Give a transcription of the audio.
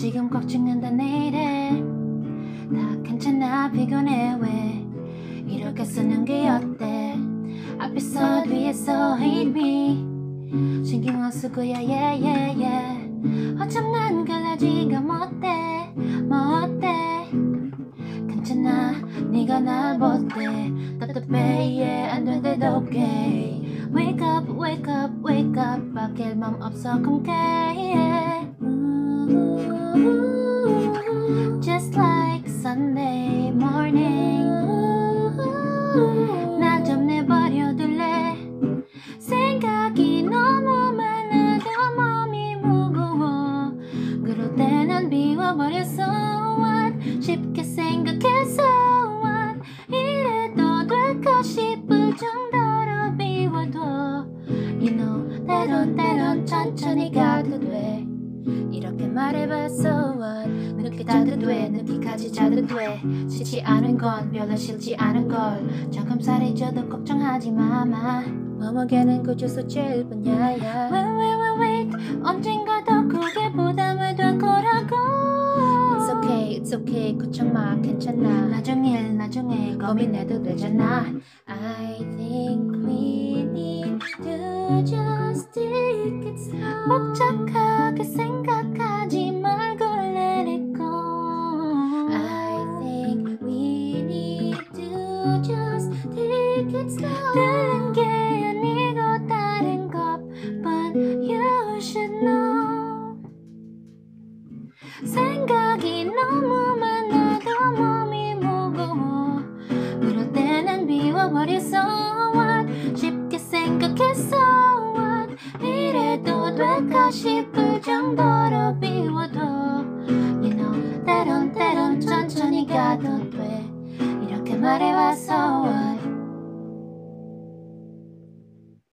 지금 꼭 죽는다 내일에 다 괜찮아 피곤해 왜 이렇게 쓰는 게 어때 앞에서 뒤에서 hate me 신경 안 쓰고야 yeah yeah yeah 어쩜 난 갈라지가 못돼 뭐 어때 괜찮아 네가 날 못돼 답답해 yeah 안 된대도 okay wake up wake up wake up 바뀔 맘 없어 꿈깨 yeah. Just like Sunday morning 나 좀 내버려둘래 생각이 너무 많아도 몸이 무거워 그럴 때 난 비워버렸어 what 쉽게 생각해서 what 이래도 될까 싶을 정도로 비워둬 You know 때론 천천히 가도 돼 이렇게 말해봤어 what 늦게 자도 돼 늦기까지 자도 돼 싫지 않은 건 별로 싫지 않은 걸 조금 살해줘도 걱정하지 마마 몸무게는 그저서 제일 뿐이야 wait 언젠가 더 크게 부담이 될 거라고 It's okay 걱정 마 괜찮아 나중에 고민해도 되잖아 I think we need to just take it slow 복잡하게 생각하지 말고 let it go I think we need to just take it slow 다른 게 아니고 다른 것 But you should know 생각이 너무 많아도 몸이 무거워 그럴 때 난 비워버렸어 what 쉽게 생각했어 what 이래도 될까 싶을 정도로 비워둬 You know 때론 천천히 가도 돼 이렇게 말해왔어